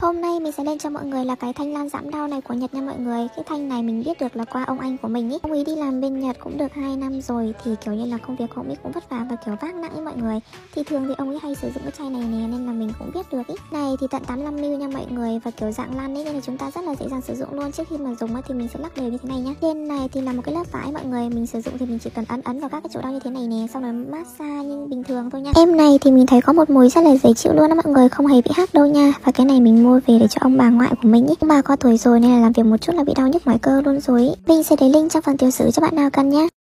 Hôm nay mình sẽ lên cho mọi người là cái thanh lan giảm đau này của Nhật nha mọi người. Cái thanh này mình biết được là qua ông anh của mình ý. Ông ấy đi làm bên Nhật cũng được 2 năm rồi, thì kiểu như là công việc của ông ấy cũng vất vả và kiểu vác nặng ấy mọi người. Thì thường thì ông ấy hay sử dụng cái chai này nè, nên là mình cũng biết được ý. Này thì tận 85ml nha mọi người, và kiểu dạng lăn ấy, nên là chúng ta rất là dễ dàng sử dụng luôn. Trước khi mà dùng thì mình sẽ lắc đều như thế này nhá. Trên này thì là một cái lớp vải mọi người, mình sử dụng thì mình chỉ cần ấn vào các cái chỗ đau như thế này nè, xong rồi massage như bình thường thôi nha. Em này thì mình thấy có một mùi rất là dễ chịu luôn đó mọi người, không hề bị hắc đâu nha. Và cái này mình mua về để cho ông bà ngoại của mình ý. Ông bà có tuổi rồi nên là làm việc một chút là bị đau nhức mỏi cơ luôn rồi ý. Mình sẽ để link trong phần tiểu sử cho bạn nào cần nhé.